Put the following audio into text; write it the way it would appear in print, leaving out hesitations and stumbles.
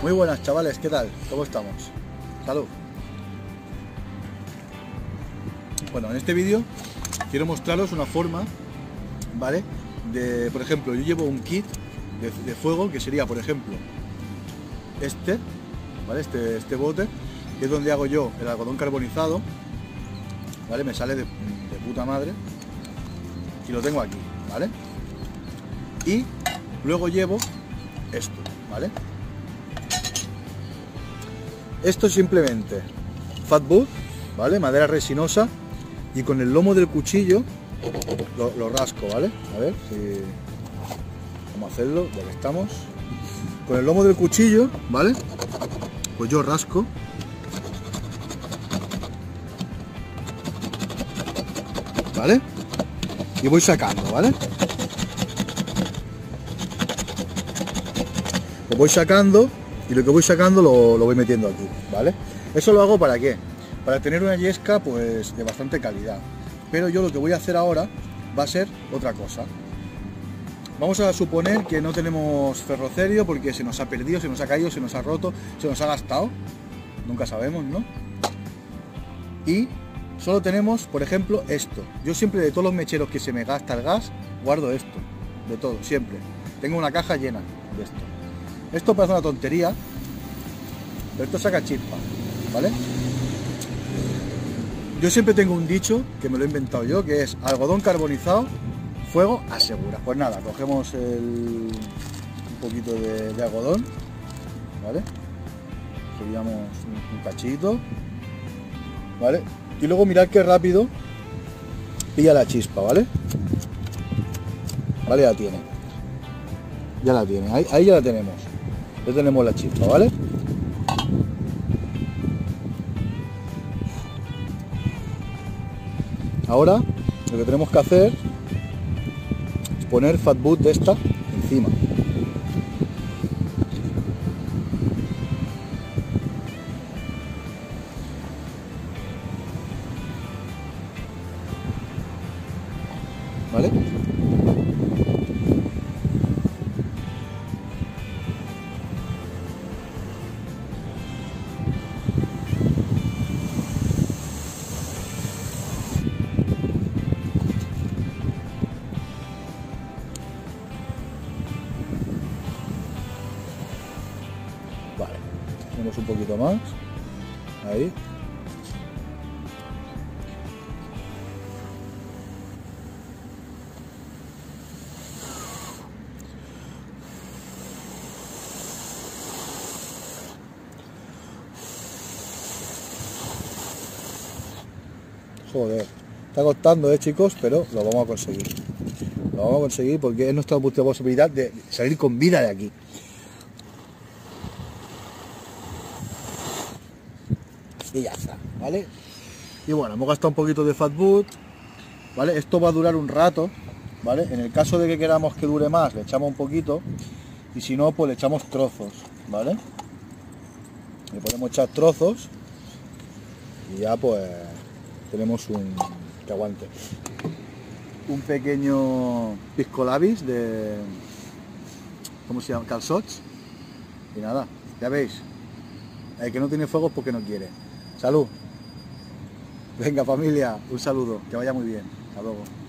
Muy buenas, chavales, ¿qué tal? ¿Cómo estamos? Salud. Bueno, en este vídeo quiero mostraros una forma, ¿vale? De, por ejemplo, yo llevo un kit de fuego que sería, por ejemplo, este, ¿vale? Este bote, que es donde hago yo el algodón carbonizado, ¿vale? Me sale de puta madre y lo tengo aquí, ¿vale? Y luego llevo esto, ¿vale? Esto es simplemente fatwood, ¿vale? Madera resinosa, y con el lomo del cuchillo lo rasco, ¿vale? A ver si... Vamos a hacerlo, ya que estamos. Con el lomo del cuchillo, ¿vale? Pues yo rasco. ¿Vale? Y voy sacando, ¿vale? Lo voy sacando y lo que voy sacando lo voy metiendo aquí, ¿vale? Eso lo hago ¿para qué? Para tener una yesca pues de bastante calidad. Pero yo lo que voy a hacer ahora va a ser otra cosa. Vamos a suponer que no tenemos ferrocerio porque se nos ha perdido, se nos ha caído, se nos ha roto, se nos ha gastado. Nunca sabemos, ¿no? Y solo tenemos, por ejemplo, esto. Yo siempre, de todos los mecheros que se me gasta el gas, guardo esto. De todo, siempre. Tengo una caja llena de esto. Esto parece una tontería, pero esto saca chispa, ¿vale? Yo siempre tengo un dicho, que me lo he inventado yo, que es algodón carbonizado, fuego asegura. Pues nada, cogemos un poquito de algodón, ¿vale? Subíamos un cachito, ¿vale? Y luego mirad qué rápido pilla la chispa, ¿vale? Vale, ya tiene. Ya la tiene, ahí ya la tenemos. Ya tenemos la chispa, ¿vale? Ahora lo que tenemos que hacer es poner fatwood de esta encima. ¿Vale? Vale, hacemos un poquito más, ahí. Joder, está costando, chicos, pero lo vamos a conseguir. Lo vamos a conseguir porque es nuestra posibilidad de salir con vida de aquí. Y ya está, ¿vale? Y bueno, hemos gastado un poquito de fatwood, ¿vale? Esto va a durar un rato, ¿vale? En el caso de que queramos que dure más, le echamos un poquito, y si no, pues le echamos trozos, ¿vale? Le podemos echar trozos y ya pues tenemos que aguante. Un pequeño pisco labis de... ¿cómo se llama? Calçots. Y nada, ya veis, el que no tiene fuego es porque no quiere. Salud. Venga, familia, un saludo, que vaya muy bien. Hasta luego.